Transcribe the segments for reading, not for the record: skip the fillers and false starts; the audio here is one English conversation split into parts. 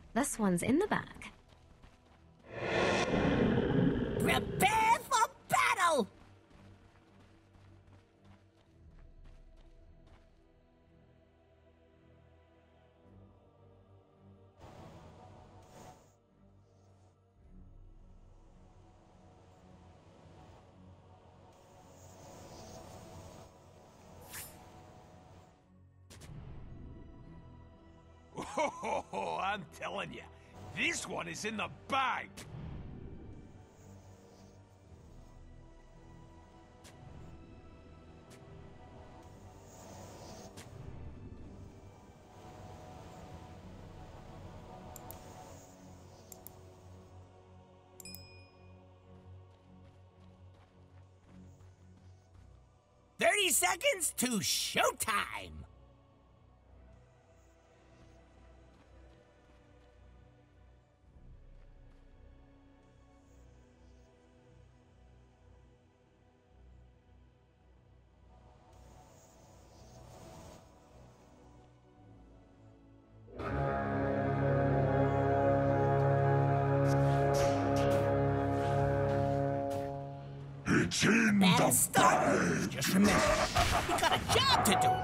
This one's in the bag. Prepare for battle! Oh, I'm telling you, this one is in the bag. Seconds to showtime! It's in the bag! Just remember, we got a job to do!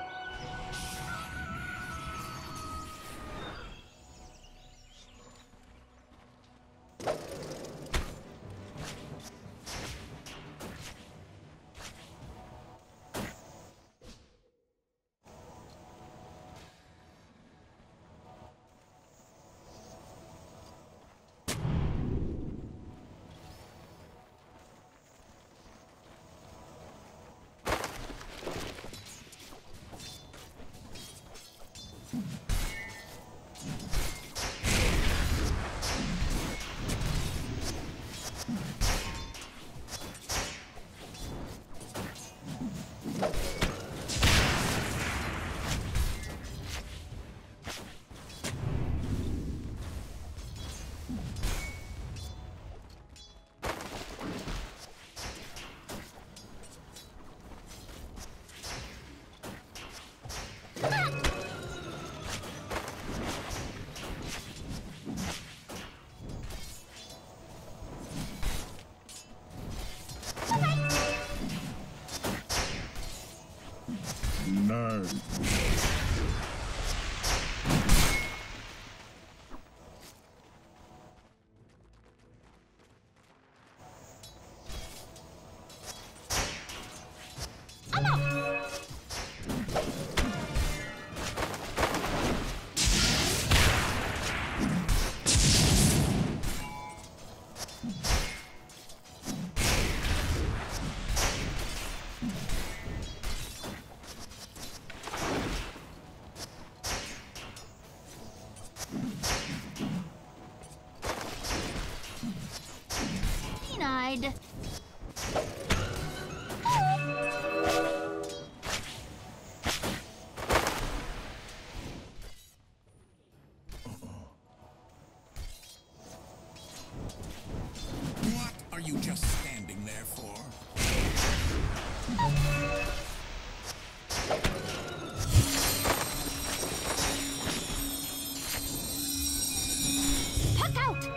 No. Denied. What are you just standing there for? Puck out!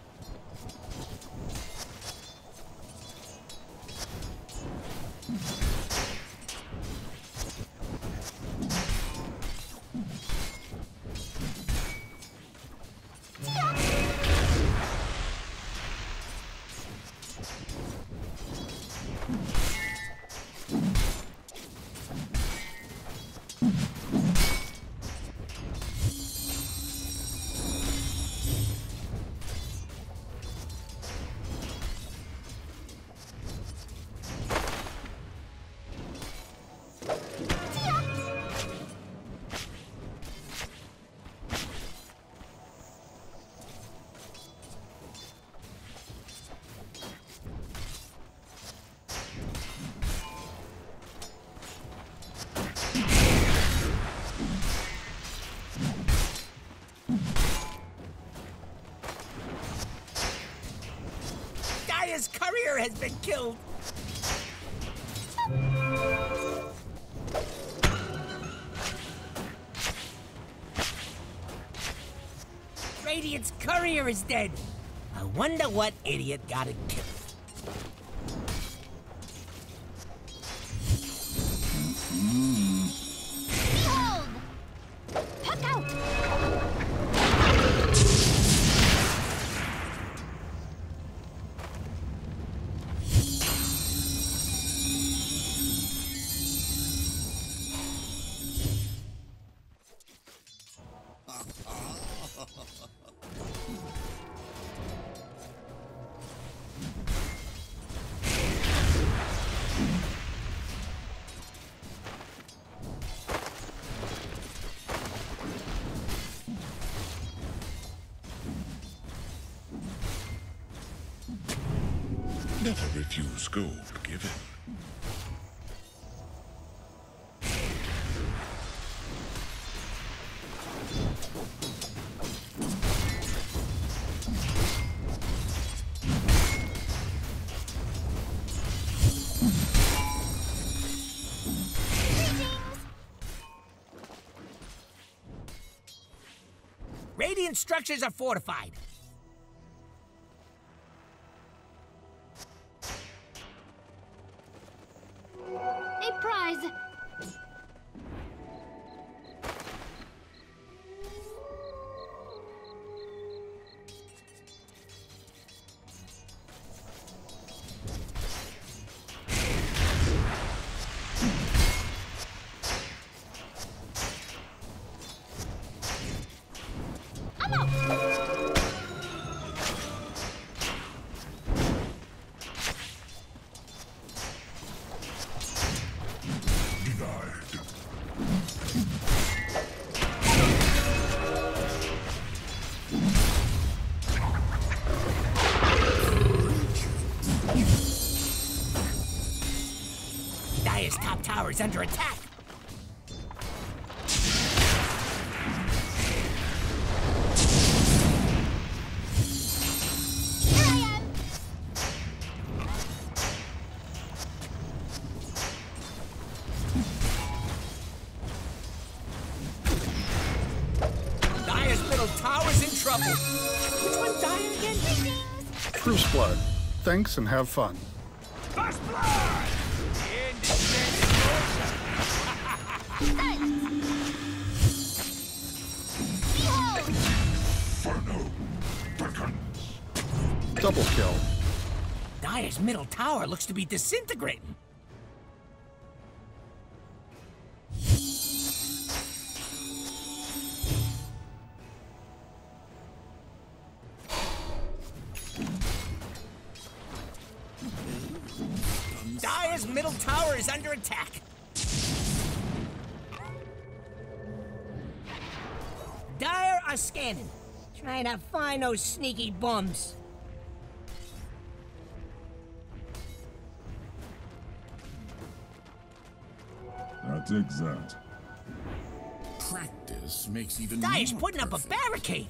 His courier has been killed. Radiant's courier is dead. I wonder what idiot got it killed. Behold! Puck out! Never refuse gold given. Radiant structures are fortified. A prize! I'm out! Dire's top tower is under attack. Here I am! Dire's middle tower's in trouble. Which one's Dire again? Truce blood. Thanks and have fun. First blood! Behold! Inferno beckons. Double kill. Dire's middle tower looks to be disintegrating. Dire's middle tower is under attack. Dire are scanning, trying to find those sneaky bums. That takes that. Practice makes even Dire's more putting up a perfect. barricade.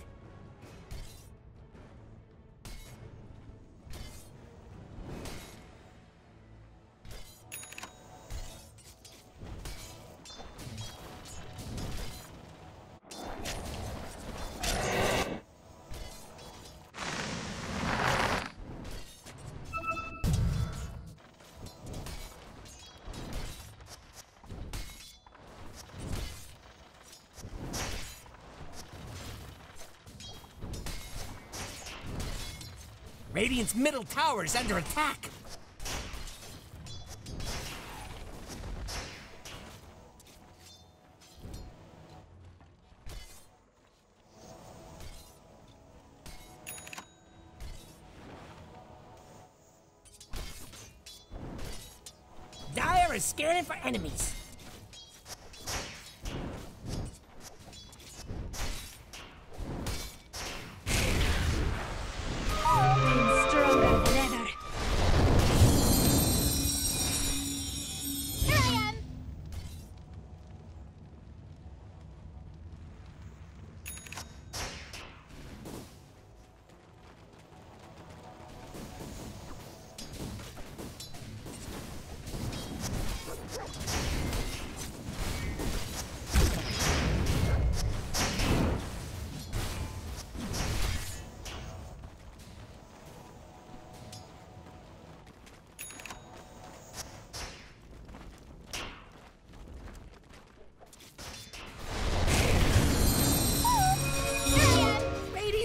Radiant's middle tower is under attack. Dire is scanning for enemies. I'm stronger than ever. Here I am!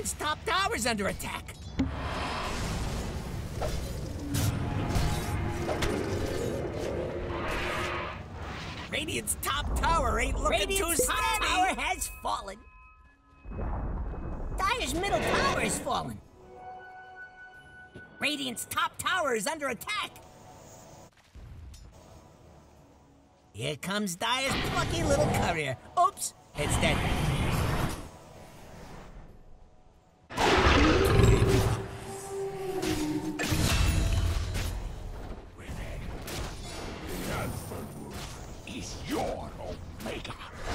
Radiant's top tower's under attack. Radiant's top tower ain't looking too steady. Top tower has fallen. Dire's middle tower has fallen. Radiant's top tower is under attack. Here comes Dire's plucky little courier. Oops, it's dead. Is your Omega.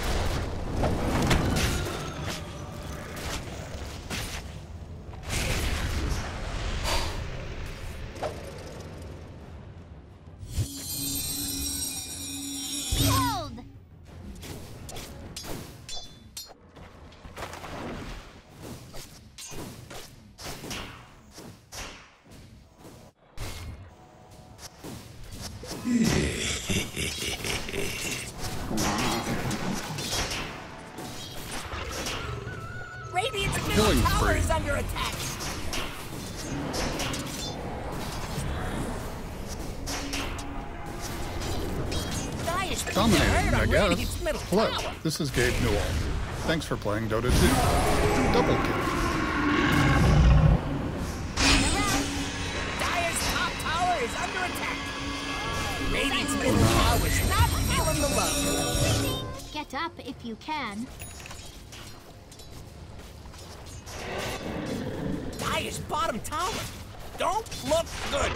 Behold! Radiant's middle Killing tower spree. is under attack. Dire's putting Dominating, hurt I on guess. Radiant's middle Hello, tower. this is Gabe Newell. Thanks for playing Dota 2. Double kill. Dire's top tower is under attack. Radiant's middle tower is not feeling the love. Get up if you can. Dire's bottom tower don't look good.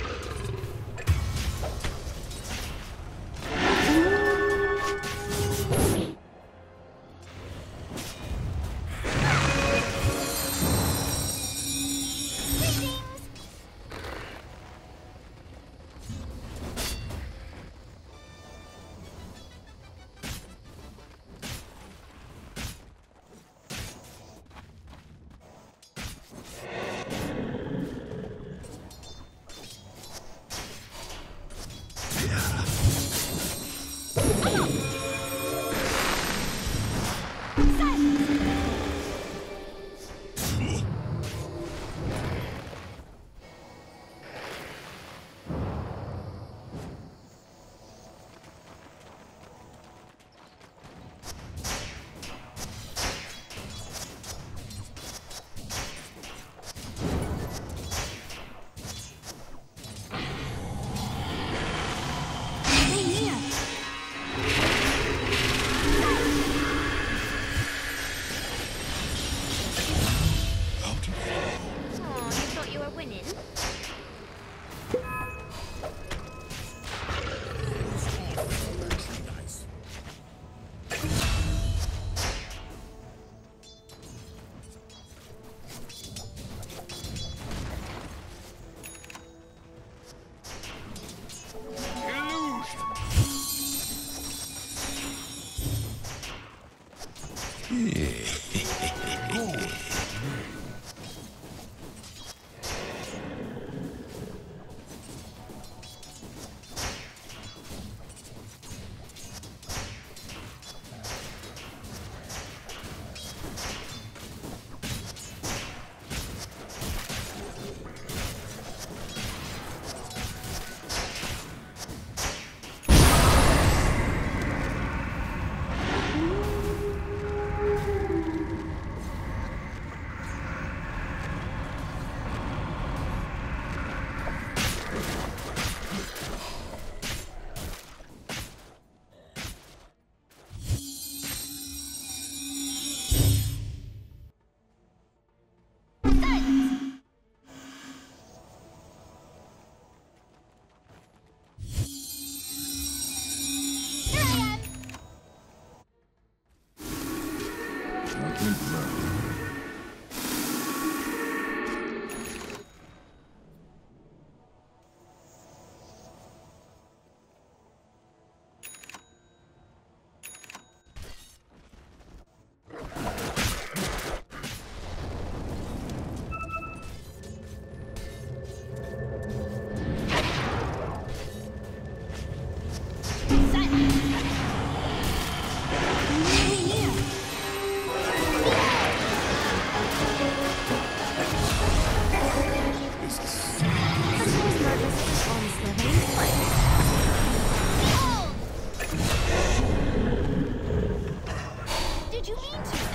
did you mean to?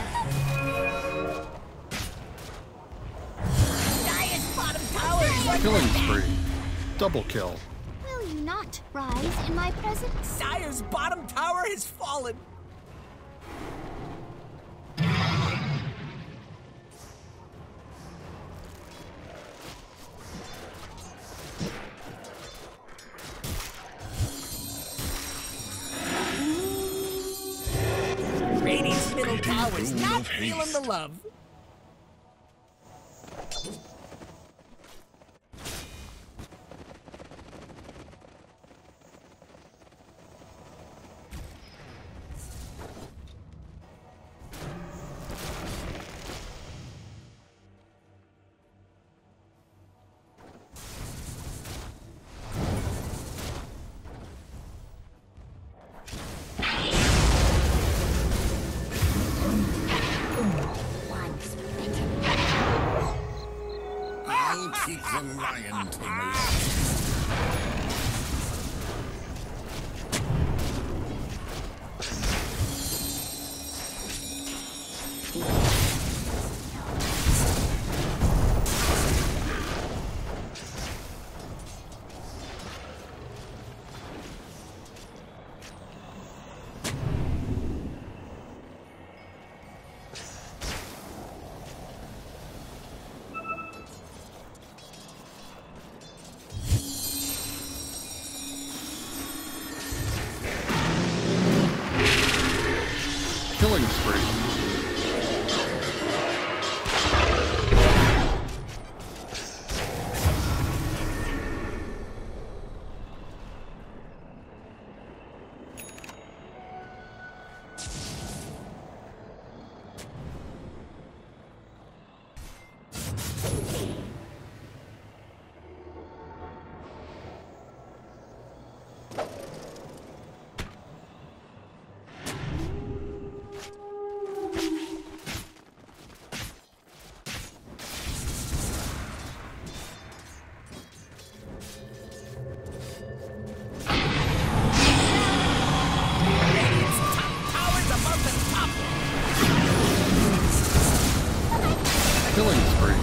Dire's bottom tower is under Killing attack. spree. Double kill. Will you not rise in my presence? Dire's bottom tower has fallen. Radiant's middle tower's not feeling the love. I'll keep the lion tamer alive. Killing spree. Killing spree.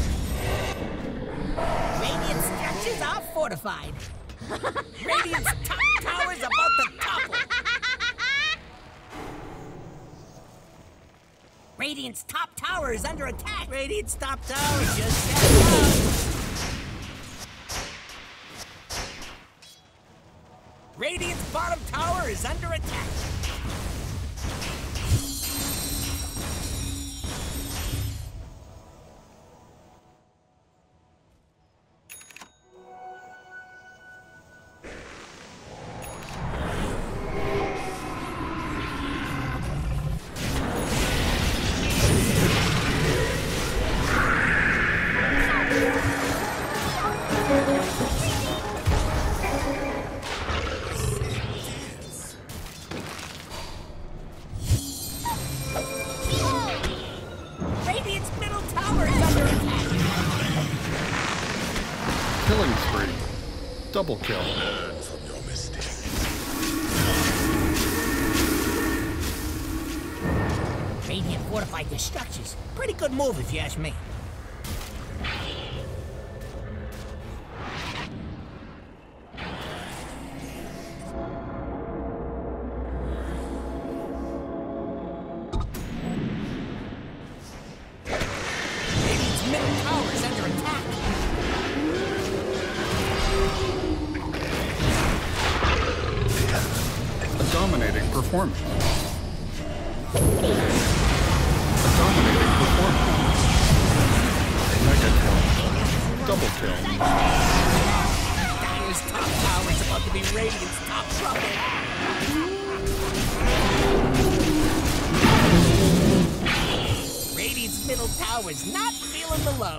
Radiant's structures are fortified. Radiant's top tower's about to topple. Radiant's top tower is under attack. Radiant's top tower just got down. Radiant's bottom tower is under attack. Radiant's middle tower is under attack. Killing spree. Double kill. Learn from your mistake. Radiant fortified their structures. Pretty good move if you ask me. Radiant's middle tower is under attack. A dominating performance. A dominating performance. Mega kill. Double kill. Dire's top tower is about to be Radiant's top trouble. Radiant's middle tower is not feeling the love.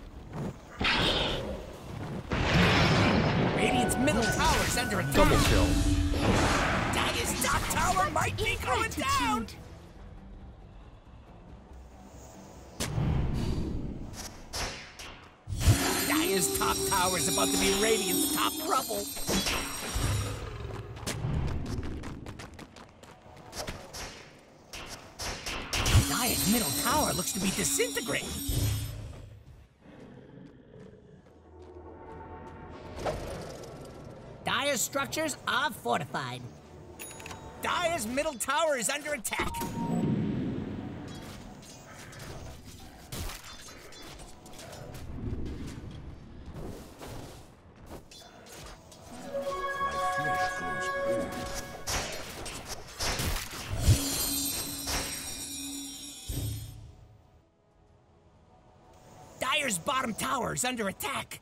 Radiant's middle tower is under attack. Double kill. Dire's top tower might be going down. Dire's top tower is about to be Radiant's top trouble. Dire's middle tower looks to be disintegrating. Dire's structures are fortified. Dire's middle tower is under attack. Dire's bottom tower is under attack.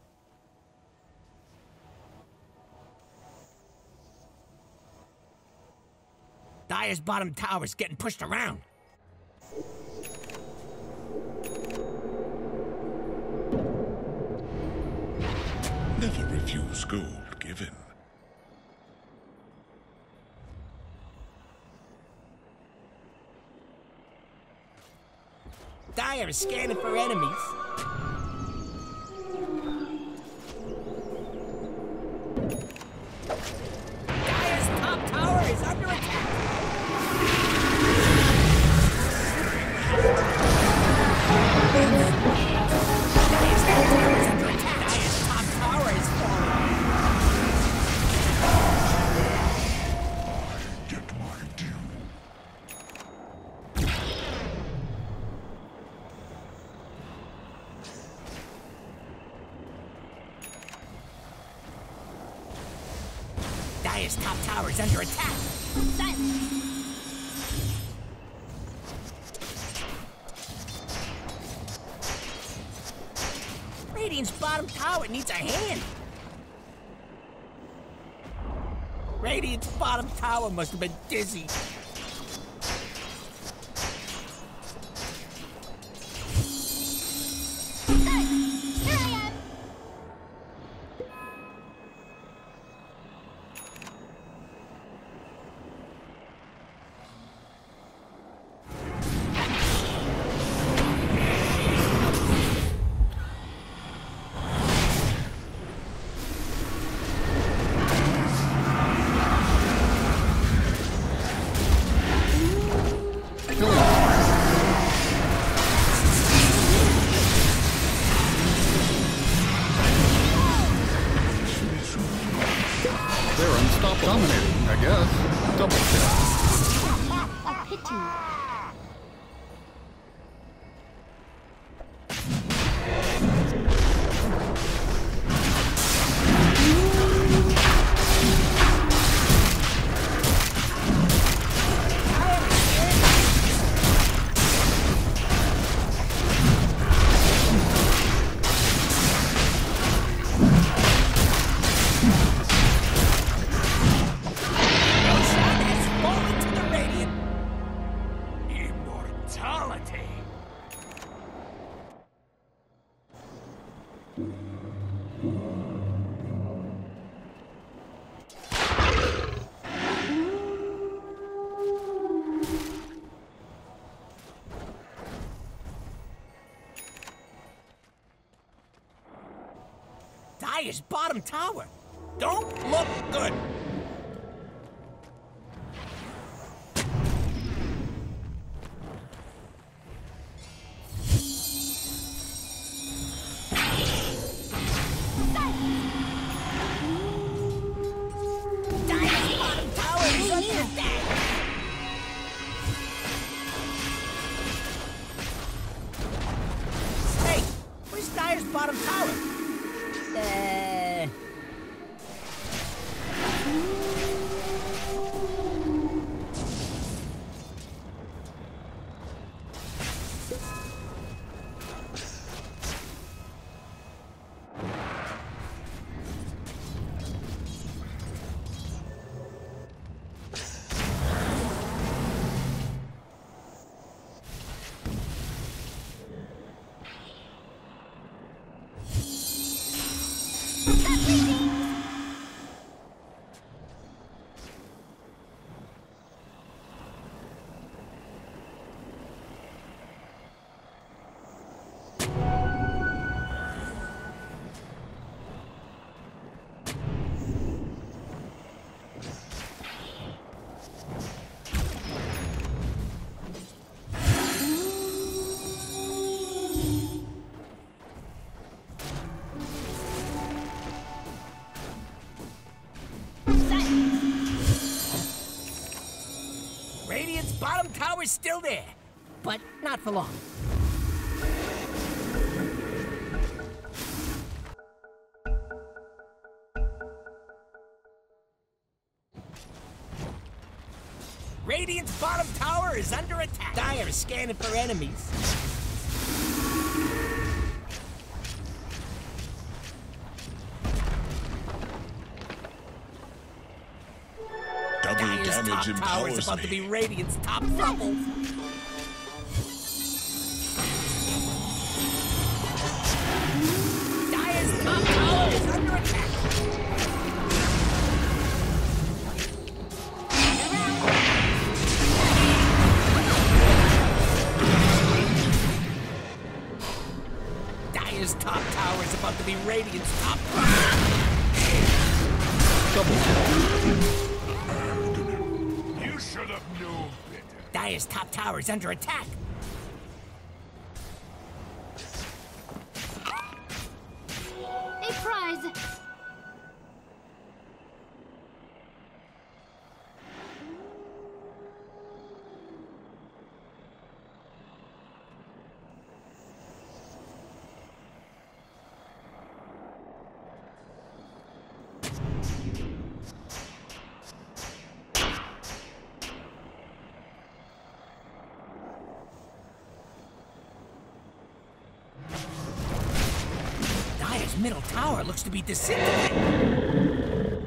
Dire's bottom tower is getting pushed around. Never refuse gold given. Dire is scanning for enemies. Dire's top tower is under attack. Dire's top tower is under attack. Dire's top tower is falling. Get my due. Dire's top tower is under attack. Silence. Radiant's bottom tower needs a hand. Radiant's bottom tower must have been dizzy. Silence. Here I am. They're unstoppable. Dominating, I guess. Double kill. A pity. Roshan has fallen to the Radiant. Immortality. Dire's bottom tower. Don't look good. Dire's bottom tower is under attack. Hey, where's Dire's bottom tower? bottom tower's still there, but not for long. Radiant's bottom tower is under attack. Dire is scanning for enemies. Double Dire's top damage tower is empowers about to be me. Radiant's top trouble. Dire's top tower is under attack. Dire's top tower is about to be Radiant's top trouble. Double kill. You should have known better. Dire's top tower is under attack. A prize. Dire's middle tower looks to be disintegrating.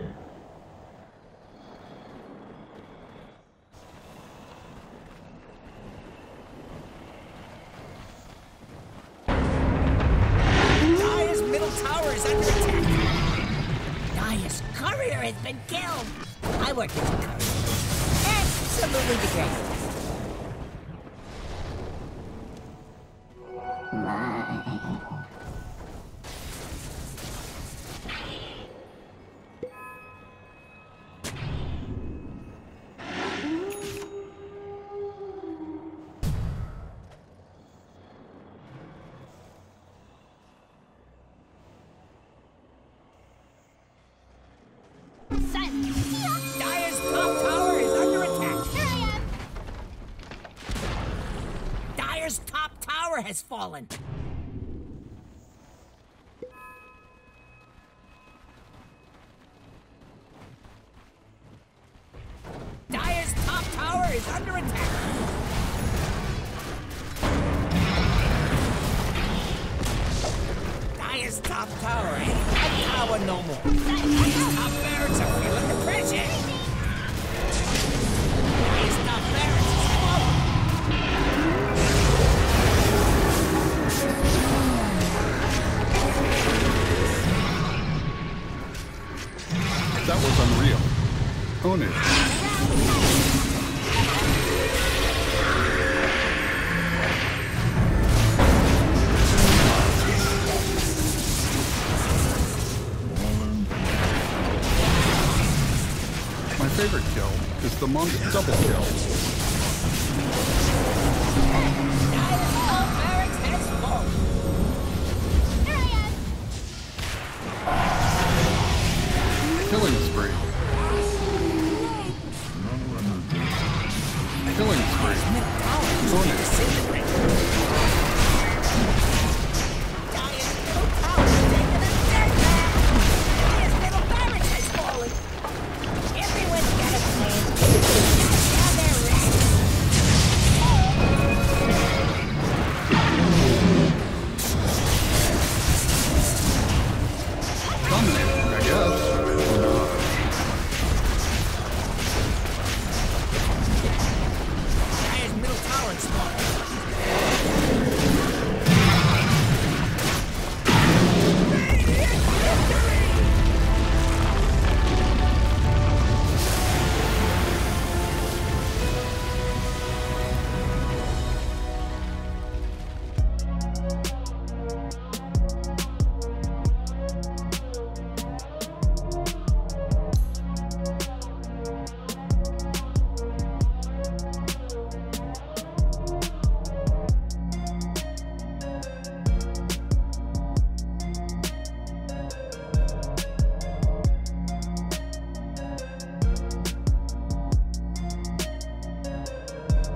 Dire's middle tower is under attack. Dire's courier has been killed. I work as a courier. Absolutely degraded. Silence. Dire's top tower is under attack. Here I am. Dire's top tower has fallen. Dire's top tower is under attack. Dire's top tower ain't a tower no more. Dire's top barracks are feeling the pressure. Dire's top barracks is falling. That was unreal. Own it. My favorite kill is the monk double kill. Dire's top barracks has fallen. Here I am. Killing spree. Killing spree. Middle tower is Own it. disintegrating. Dire's middle tower is taking a step back. Dire's middle barracks has fallen. Everyone's got a plan. Now they're ready. Dominating, I guess. Dire's middle tower is fallen.